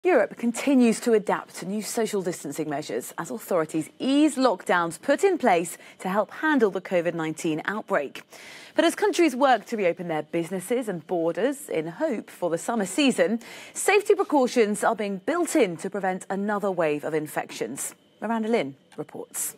Europe continues to adapt to new social distancing measures as authorities ease lockdowns put in place to help handle the COVID-19 outbreak. But as countries work to reopen their businesses and borders in hope for the summer season, safety precautions are being built in to prevent another wave of infections. Miranda Lynn reports.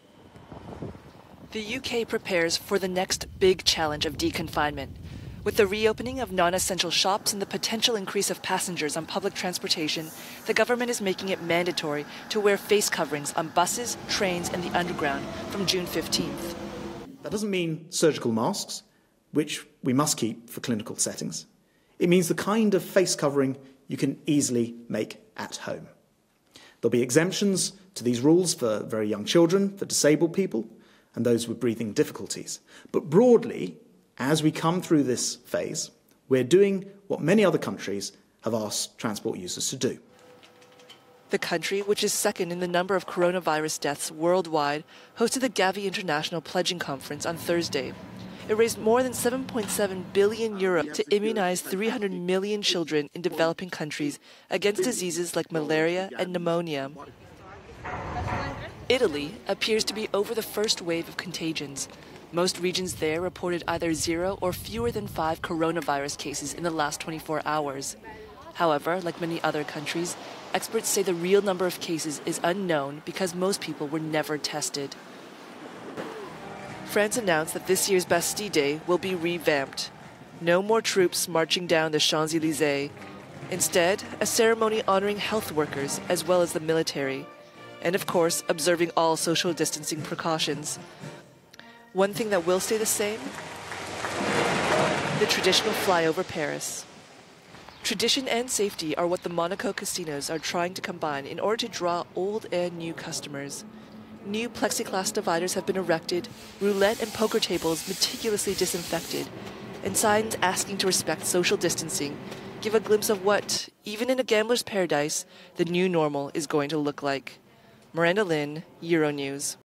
The UK prepares for the next big challenge of deconfinement. With the reopening of non-essential shops and the potential increase of passengers on public transportation, the government is making it mandatory to wear face coverings on buses, trains and the underground from June 15th. That doesn't mean surgical masks, which we must keep for clinical settings. It means the kind of face covering you can easily make at home. There'll be exemptions to these rules for very young children, for disabled people and those with breathing difficulties. But broadly, as we come through this phase, we're doing what many other countries have asked transport users to do. The country, which is second in the number of coronavirus deaths worldwide, hosted the Gavi International Pledging Conference on Thursday. It raised more than €7.7 billion to immunize 300 million children in developing countries against diseases like malaria and pneumonia. Italy appears to be over the first wave of contagions. Most regions there reported either 0 or fewer than 5 coronavirus cases in the last 24 hours. However, like many other countries, experts say the real number of cases is unknown because most people were never tested. France announced that this year's Bastille Day will be revamped. No more troops marching down the Champs-Élysées. Instead, a ceremony honoring health workers as well as the military. And of course, observing all social distancing precautions. One thing that will stay the same? The traditional flyover Paris. Tradition and safety are what the Monaco casinos are trying to combine in order to draw old and new customers. New plexiglass dividers have been erected, roulette and poker tables meticulously disinfected, and signs asking to respect social distancing give a glimpse of what, even in a gambler's paradise, the new normal is going to look like. Miranda Lynn, Euronews.